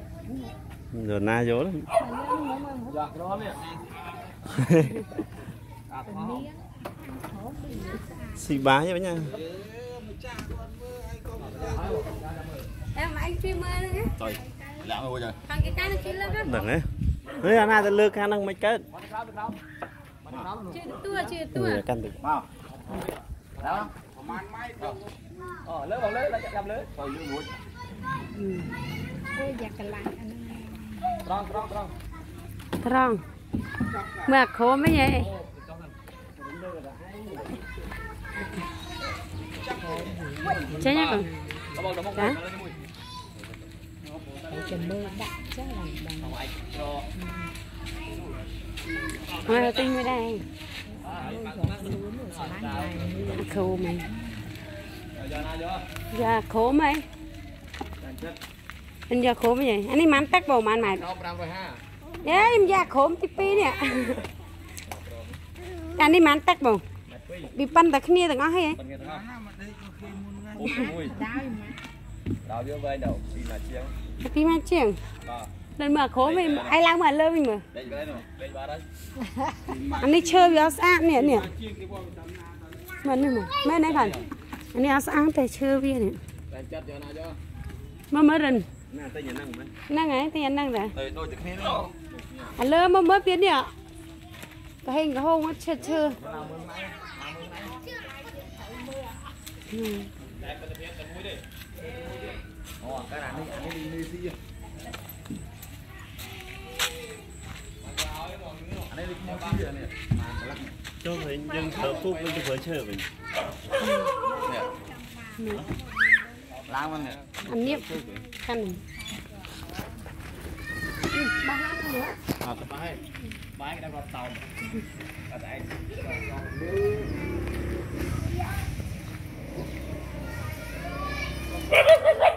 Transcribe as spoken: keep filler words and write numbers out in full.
Rồi na vô lắm. Giọt đó nè. Xì bá với nha. Em mà anh streamer nữa nhé. Trời, lãng rồi trời. Thằng cái cái nó chín lắm đó. Đừng ấy. Đấy anh ai ta lừa khả năng mấy cái. Chưa được tua, chưa được tua. Người căn được. Wow. Đó. Ờ, lớn vào lớn, lấy cầm lớn. Rồi lưỡi muối. Ừ. Ôi giặc cái lạnh anh. Tròn, tròn, tròn. Tròn. Mà khổ mấy vậy? Chế nhá con. Đó. Mà tinh mới đây. Khổ mày. Dạ khổ mày. Anh giờ khổ mày vậy? Anh ấy mắm tắc bầu mà anh mày. Dạ em dạ khổ tí pi nè. Anh ấy mắm tắc bầu. Bị pan tắc kia tắc ngó hay Đào vô về đầu, đi mà chiếng. Đi mà chiếng. Lần mà khổ mình ai lang mà lơ mình mà. Đây cái này, đây ba đấy. Anh ấy chơi với áo sáng nè nè. Mà nè mà, mấy này còn. Anh ấy áo sáng thì chơi với nè. Mà mới rình. Năng ấy thì anh năng rồi. Anh lơ mà mới biết nè. Cái hình cái hông nó chưa chưa. Ồ, cái này nó đi đi đi. Anh ấy đi mua cái gì này? Cho thấy dân thở phúc với cái phở chơi mình. Nè. Langมัน Anh niệm khăn này. Ba lát nữa. À, bái. Bái cái đang rọt tàu. Ở đây.